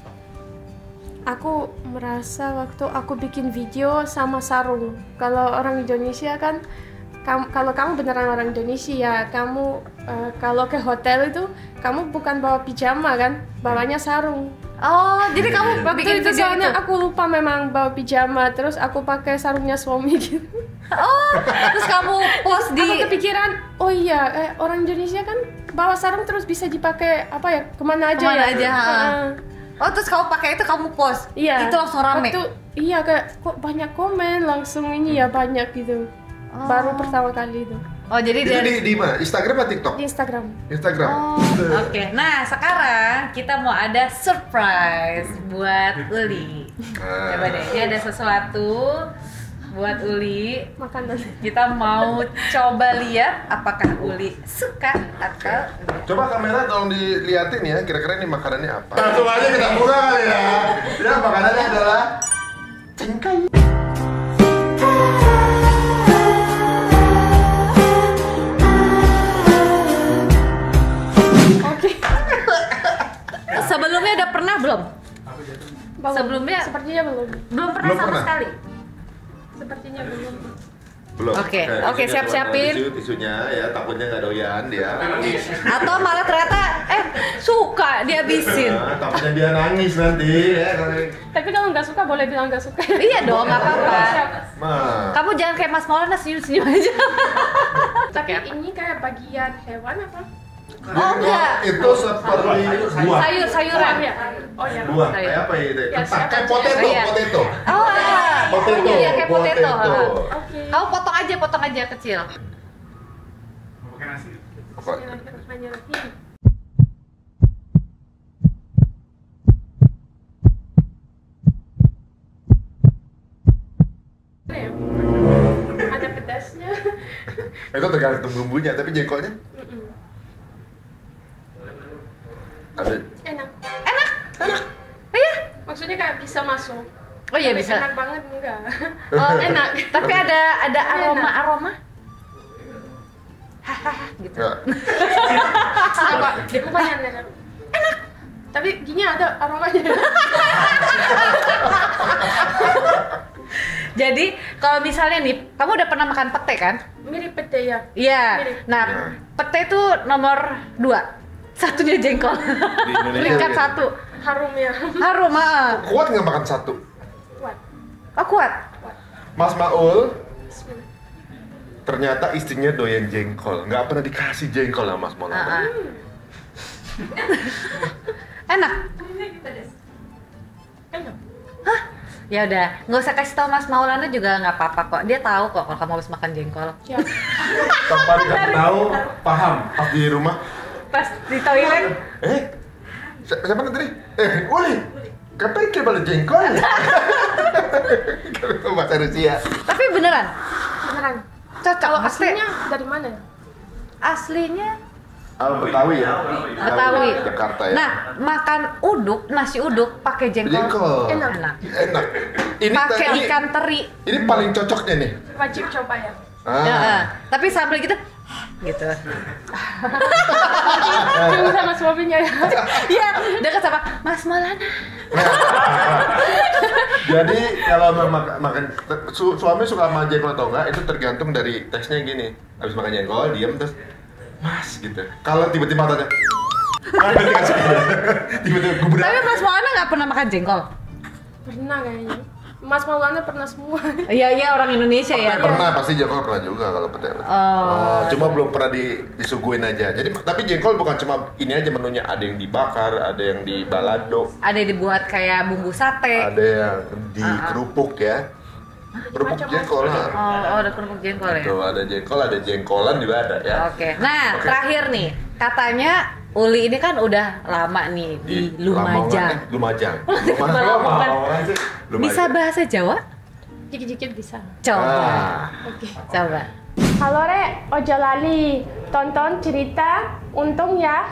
Aku merasa waktu aku bikin video sama sarung. Kalau orang Indonesia kan kalau kamu beneran orang Indonesia, kamu kalau ke hotel itu kamu bukan bawa pijama kan, bawanya sarung. Oh, jadi kamu Waktu itu soalnya aku lupa memang bawa pijama, terus aku pakai sarungnya suami gitu. Oh, terus kamu post di. Aku kepikiran, oh iya, orang Indonesia kan bawa sarung terus bisa dipakai apa ya, kemana aja. Oh, terus kamu pakai itu kamu post. Iya. Itu langsung rame. Iya, kayak kok banyak komen langsung ini ya banyak gitu. Baru pertama kali itu. Oh, jadi itu di mana? Instagram atau TikTok? Di Instagram. Oh, oke. Nah, sekarang kita mau ada surprise buat Uli. Coba deh, ini ada sesuatu buat Uli. Makanan. Kita mau coba lihat apakah Uli suka atau enggak. Coba kamera tolong diliatin ya, kira-kira ini makanannya apa. Langsung aja kita buka kali ya. Ya, makanannya adalah cengkeh. Belum. Sebelumnya Sepertinya belum. belum pernah Belum sama pernah? sekali. Sepertinya belum. Belum. Oke, Kayak oke, tisunya siap-siapin. keluar tisunya ya, takutnya nggak doyan dia. Atau malah ternyata suka dihabisin. Nah, takutnya dia nangis nanti ya. Tapi kalau nggak suka boleh bilang nggak suka. Iya dong, nggak apa-apa. Nah, Kamu jangan kayak Mas Maulana senyum-senyum aja. Tapi ini kayak bagian hewan apa? Oh, enggak. Itu seperti buah. Sayur-sayuran. Ya. Oh ya. Buah. Sayur. Kayak apa itu? Ya, Kayak siapa potato, aja. Iya. potato. Oh, Potato. iya kayak potato. Oke. Kamu potong aja kecil. Apa? Hanya ini. Ada pedasnya. Itu tergantung bumbunya, tapi jengkolnya ada. Enak. Iya. Maksudnya kayak bisa masuk. Oh iya Tapi bisa. Enak banget enggak? Oh, enak. Tapi ada Enak. aroma. Hahaha gitu. Ya. Coba dikupasin enak. Enak. Tapi gini ada aromanya. Jadi kalau misalnya nih, kamu udah pernah makan pete kan? Mirip pete ya. Iya. Mirip. Nah, pete itu nomor 2. Satunya jengkol. Di Indonesia Peringkat gitu. 1. Harum ya. Harum, Kuat nggak makan satu? Kuat. Oh kuat. Mas Maul Bismillah. ternyata istrinya doyan jengkol, nggak pernah dikasih jengkol sama Mas Maul. Enak. Enak. Ya udah, nggak usah kasih tahu Mas Maulana juga nggak apa-apa kok. Dia tahu kok kalau kamu habis makan jengkol. Ya. Tanpa dikasih tahu, paham. Pas di rumah, Pas di toilet. siapa tadi? Uli, katanya kayak pada jengkol. Kalau bahasa Rusia. Tapi beneran, Beneran. cocok. Kalau Maksudnya, aslinya dari mana? aslinya Betawi ya. Betawi. Jakarta ya. Nah, makan uduk, nasi uduk pakai jengkol. Jengkol. Enak. Enak. Ini Pakai ini- ikan teri. Ini paling cocoknya nih. Wajib coba ya. Ya, tapi sambil gitu gitu. Cuma sama suaminya ya. Iya, dekat sama Mas Maulana. Jadi kalau makan suami suka makan jengkol atau enggak itu tergantung dari teksnya gini. Habis makan jengkol diam terus Mas gitu. Kalau tiba-tiba tanya tiba-tiba gubrak. Tapi Mas Maulana nggak pernah makan jengkol. Pernah kayaknya. Mas Maulana pernah semua. Iya orang Indonesia ya. Pernah pasti jengkol pernah juga kalau petai. Oh. Cuma belum pernah disuguhin aja. Jadi tapi jengkol bukan cuma ini aja menunya, ada yang dibakar, ada yang di balado, Ada yang dibuat kayak bumbu sate. ada yang di kerupuk ya. Kerupuk Macam-macam. jengkol lah. Oh, ada kerupuk jengkol ya. Tuh ada jengkol, ada jengkolan juga ada ya. Oke. Nah, terakhir nih, katanya Uli ini kan udah lama nih di Lumajang. Lumajang. Lamongan. Bisa bahasa Jawa? Dikit-dikit bisa. Coba. Oke. Coba. Halo Re, ojo lali. Tonton cerita Untung ya.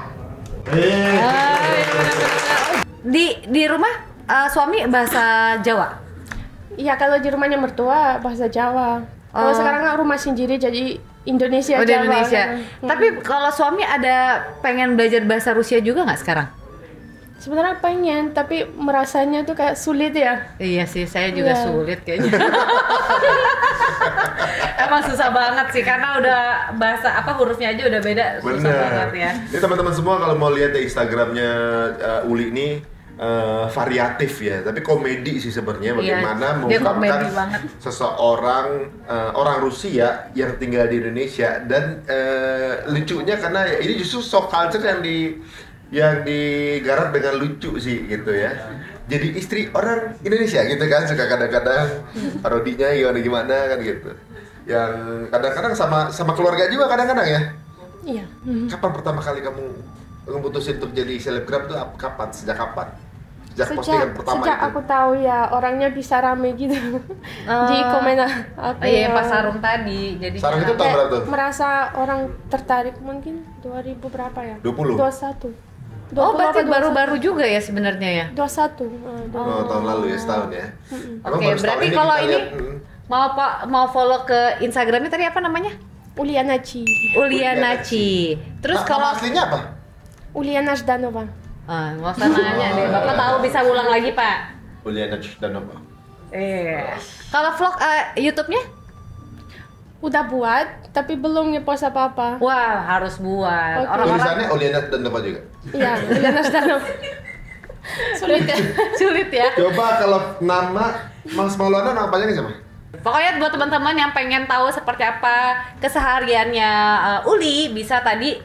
Di rumah suami bahasa Jawa. Iya, kalau di rumahnya mertua bahasa Jawa. Kalau Oh. sekarang kan rumah sendiri jadi Indonesia Oh, di Jawa. Indonesia. Hmm. Tapi kalau suami ada pengen belajar bahasa Rusia juga nggak sekarang? Sebenarnya pengen, tapi merasanya tuh kayak sulit ya. Iya sih, saya juga Iya. sulit kayaknya. Emang susah banget sih, karena udah bahasa apa hurufnya aja udah beda, susah banget ya. Ini teman-teman semua kalau mau lihat di Instagramnya Uli ini variatif ya, tapi komedi sih sebenarnya bagaimana dia komedi mengungkapkan banget. seseorang orang Rusia yang tinggal di Indonesia dan lucunya karena ini justru shock culture yang digarap dengan lucu sih gitu ya. Jadi istri orang Indonesia gitu kan, suka kadang-kadang parodinya gimana kan gitu. Yang kadang-kadang sama keluarga juga kadang-kadang ya. Iya. Kapan pertama kali kamu memutusin untuk jadi selebgram tuh kapan? Sejak kapan? Sejak postingan pertama sejak itu? aku tahu ya orangnya bisa rame gitu di komen aku. Oh iya, yang pas sarung tadi. Jadi Sarung itu tahun Kayak berapa tuh? merasa orang tertarik mungkin 2000 berapa ya? 20? 21. Oh, 20 berarti apa 21? baru-baru juga ya sebenarnya ya. 21. Oh, tahun lalu ya, setahun ya. Emang Oke, baru setahun berarti ini kalau kita ini lihat, mau follow ke Instagramnya tadi apa namanya? Ulianaci. Ulianaci. Terus kalau nama aslinya apa? Uliana Zdanova. nggak usah nanya deh, Bapak tahu bisa ulang lagi Pak. Uliana Danova. Kalau vlog YouTube-nya? Udah buat, tapi belum ngepost apa-apa. Wah, harus buat. Okay. Orang-orang Tulisannya Uliana Danova juga? Iya, Uliana Danova. Sulit ya? Sulit ya? Coba kalau nama Mas Maulana namanya siapa? Pokoknya buat teman-teman yang pengen tahu seperti apa kesehariannya Uli, bisa tadi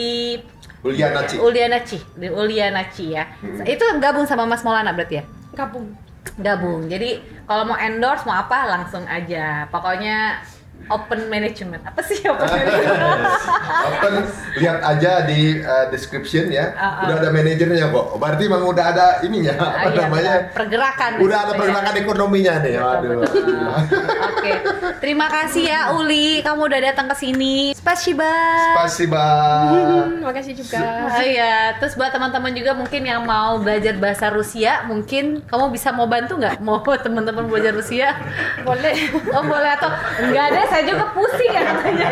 Ulianaci ya. Itu gabung sama Mas Maulana berarti ya? Gabung. Jadi kalau mau endorse mau apa langsung aja. Pokoknya open management. Apa sih open management? Open, lihat aja di description ya. Udah ada manajernya kok. Berarti memang udah ada ininya. Namanya? Pergerakan. Udah ada pergerakan ekonominya nih. Waduh. Oke. Terima kasih ya Uli, kamu udah datang ke sini. Spasiba. Makasih juga. Iya. Terus buat teman-teman juga mungkin yang mau belajar bahasa Rusia, mungkin kamu bisa mau bantu nggak? Mau teman-teman belajar Rusia? Boleh. Oh boleh atau enggak ada? Saya juga pusing ya katanya.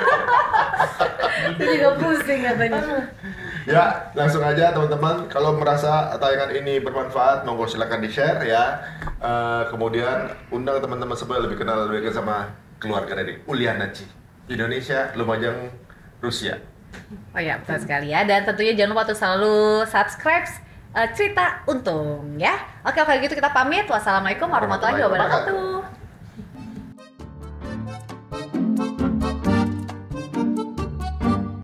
Saya juga pusing katanya. Ya, langsung aja teman-teman. Kalau merasa tayangan ini bermanfaat, monggo silakan di-share ya. Kemudian undang teman-teman supaya lebih kenal sama keluarga dari Ulianaci. Indonesia, Lumajang, Rusia. Oh ya, betul sekali ya. Dan tentunya jangan lupa untuk selalu subscribe Cerita Untung ya. Oke, kalau gitu kita pamit. Wassalamualaikum warahmatullahi wabarakatuh.